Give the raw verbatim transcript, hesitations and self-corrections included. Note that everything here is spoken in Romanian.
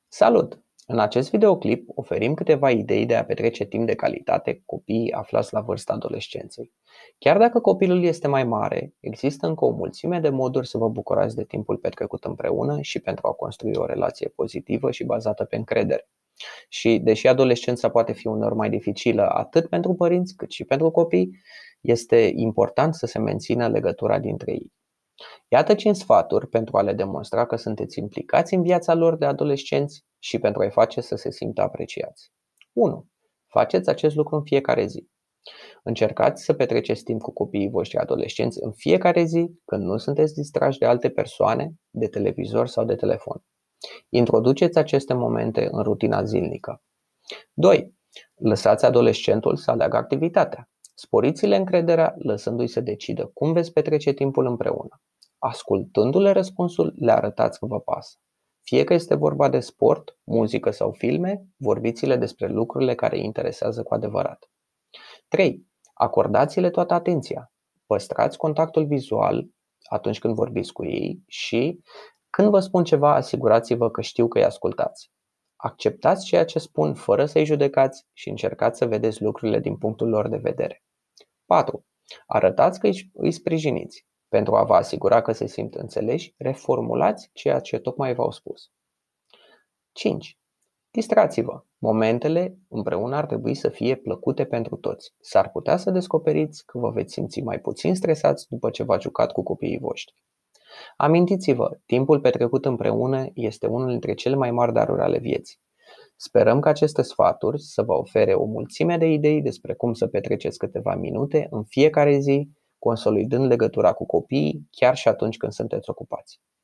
Salut! În acest videoclip oferim câteva idei de a petrece timp de calitate cu copiii aflați la vârsta adolescenței. Chiar dacă copilul este mai mare, există încă o mulțime de moduri să vă bucurați de timpul petrecut împreună și pentru a construi o relație pozitivă și bazată pe încredere. Și deși adolescența poate fi uneori mai dificilă atât pentru părinți cât și pentru copii, este important să se mențină legătura dintre ei. Iată cinci sfaturi pentru a le demonstra că sunteți implicați în viața lor de adolescenți și pentru a-i face să se simtă apreciați. unu. Faceți acest lucru în fiecare zi. Încercați să petreceți timp cu copiii voștri adolescenți în fiecare zi, când nu sunteți distrași de alte persoane, de televizor sau de telefon. Introduceți aceste momente în rutina zilnică. doi. Lăsați adolescentul să aleagă activitatea. Sporiți-le încrederea lăsându-i să decidă cum veți petrece timpul împreună. Ascultându-le răspunsul, le arătați că vă pasă. Fie că este vorba de sport, muzică sau filme, vorbiți-le despre lucrurile care îi interesează cu adevărat. trei. Acordați-le toată atenția. Păstrați contactul vizual atunci când vorbiți cu ei și, când vă spun ceva, asigurați-vă că știu că îi ascultați. Acceptați ceea ce spun fără să-i judecați și încercați să vedeți lucrurile din punctul lor de vedere. patru. Arătați că îi sprijiniți. Pentru a vă asigura că se simt înțeleși, reformulați ceea ce tocmai v-au spus. cinci. Distrați-vă. Momentele împreună ar trebui să fie plăcute pentru toți. S-ar putea să descoperiți că vă veți simți mai puțin stresați după ce v-ați jucat cu copiii voștri. Amintiți-vă, timpul petrecut împreună este unul dintre cele mai mari daruri ale vieții. Sperăm că aceste sfaturi să vă ofere o mulțime de idei despre cum să petreceți câteva minute în fiecare zi, consolidând legătura cu copiii chiar și atunci când sunteți ocupați.